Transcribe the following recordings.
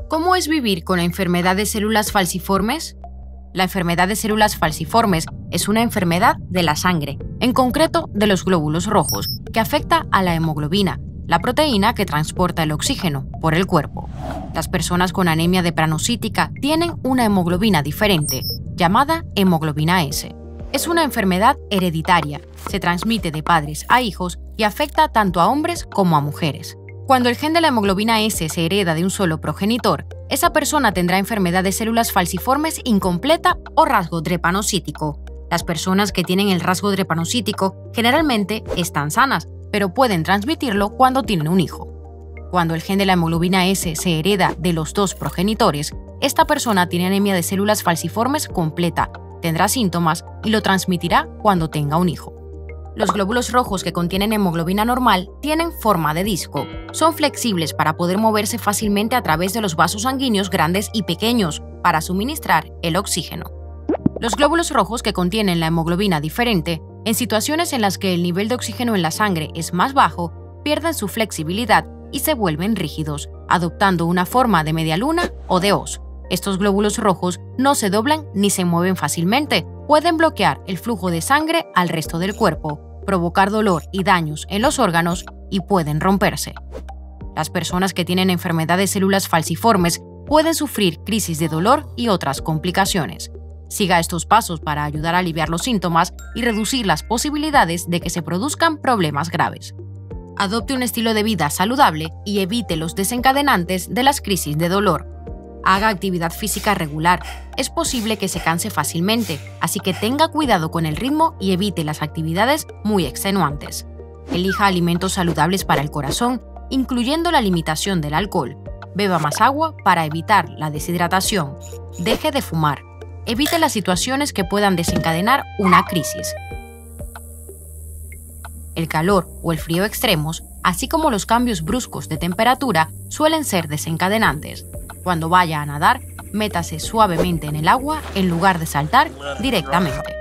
¿Cómo es vivir con la enfermedad de células falciformes? La enfermedad de células falciformes es una enfermedad de la sangre, en concreto de los glóbulos rojos, que afecta a la hemoglobina, la proteína que transporta el oxígeno por el cuerpo. Las personas con anemia drepanocítica tienen una hemoglobina diferente, llamada hemoglobina S. Es una enfermedad hereditaria, se transmite de padres a hijos y afecta tanto a hombres como a mujeres. Cuando el gen de la hemoglobina S se hereda de un solo progenitor, esa persona tendrá enfermedad de células falciformes incompleta o rasgo drepanocítico. Las personas que tienen el rasgo drepanocítico generalmente están sanas, pero pueden transmitirlo cuando tienen un hijo. Cuando el gen de la hemoglobina S se hereda de los dos progenitores, esta persona tiene anemia de células falciformes completa, tendrá síntomas y lo transmitirá cuando tenga un hijo. Los glóbulos rojos que contienen hemoglobina normal tienen forma de disco. Son flexibles para poder moverse fácilmente a través de los vasos sanguíneos grandes y pequeños para suministrar el oxígeno. Los glóbulos rojos que contienen la hemoglobina diferente, en situaciones en las que el nivel de oxígeno en la sangre es más bajo, pierden su flexibilidad y se vuelven rígidos, adoptando una forma de media luna o de hoz. Estos glóbulos rojos no se doblan ni se mueven fácilmente. Pueden bloquear el flujo de sangre al resto del cuerpo, provocar dolor y daños en los órganos y pueden romperse. Las personas que tienen enfermedad de células falciformes pueden sufrir crisis de dolor y otras complicaciones. Siga estos pasos para ayudar a aliviar los síntomas y reducir las posibilidades de que se produzcan problemas graves. Adopte un estilo de vida saludable y evite los desencadenantes de las crisis de dolor. Haga actividad física regular. Es posible que se canse fácilmente, así que tenga cuidado con el ritmo y evite las actividades muy extenuantes. Elija alimentos saludables para el corazón, incluyendo la limitación del alcohol. Beba más agua para evitar la deshidratación. Deje de fumar. Evite las situaciones que puedan desencadenar una crisis. El calor o el frío extremos, así como los cambios bruscos de temperatura, suelen ser desencadenantes. Cuando vaya a nadar, métase suavemente en el agua en lugar de saltar directamente.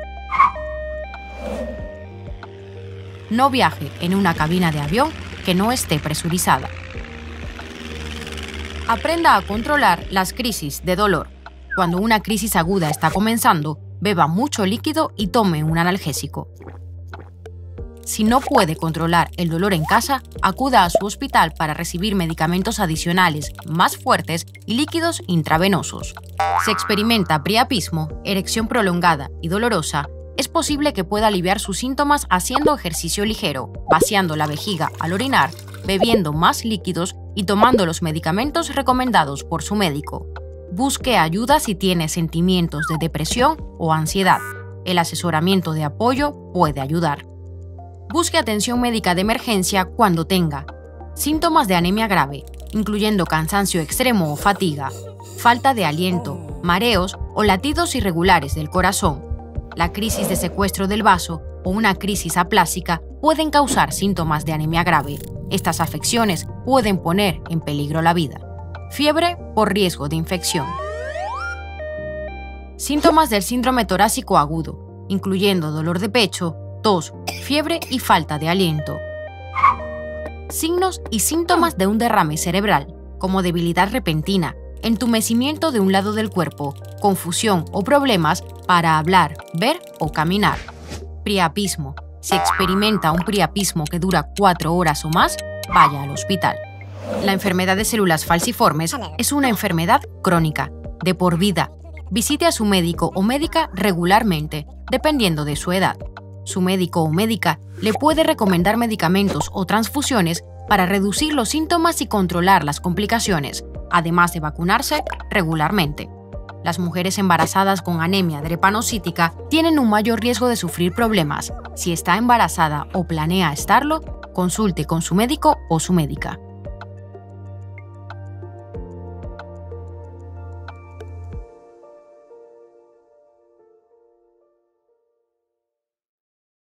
No viaje en una cabina de avión que no esté presurizada. Aprenda a controlar las crisis de dolor. Cuando una crisis aguda está comenzando, beba mucho líquido y tome un analgésico. Si no puede controlar el dolor en casa, acuda a su hospital para recibir medicamentos adicionales más fuertes y líquidos intravenosos. Si experimenta priapismo, erección prolongada y dolorosa, es posible que pueda aliviar sus síntomas haciendo ejercicio ligero, vaciando la vejiga al orinar, bebiendo más líquidos y tomando los medicamentos recomendados por su médico. Busque ayuda si tiene sentimientos de depresión o ansiedad. El asesoramiento de apoyo puede ayudar. Busque atención médica de emergencia cuando tenga síntomas de anemia grave, incluyendo cansancio extremo o fatiga, falta de aliento, mareos o latidos irregulares del corazón. La crisis de secuestro del vaso o una crisis aplásica pueden causar síntomas de anemia grave. Estas afecciones pueden poner en peligro la vida. Fiebre por riesgo de infección. Síntomas del síndrome torácico agudo, incluyendo dolor de pecho, tos, fiebre y falta de aliento. Signos y síntomas de un derrame cerebral, como debilidad repentina, entumecimiento de un lado del cuerpo, confusión o problemas para hablar, ver o caminar. Priapismo. Si experimenta un priapismo que dura 4 horas o más, vaya al hospital. La enfermedad de células falciformes es una enfermedad crónica, de por vida. Visite a su médico o médica regularmente, dependiendo de su edad. Su médico o médica le puede recomendar medicamentos o transfusiones para reducir los síntomas y controlar las complicaciones, además de vacunarse regularmente. Las mujeres embarazadas con anemia drepanocítica tienen un mayor riesgo de sufrir problemas. Si está embarazada o planea estarlo, consulte con su médico o su médica.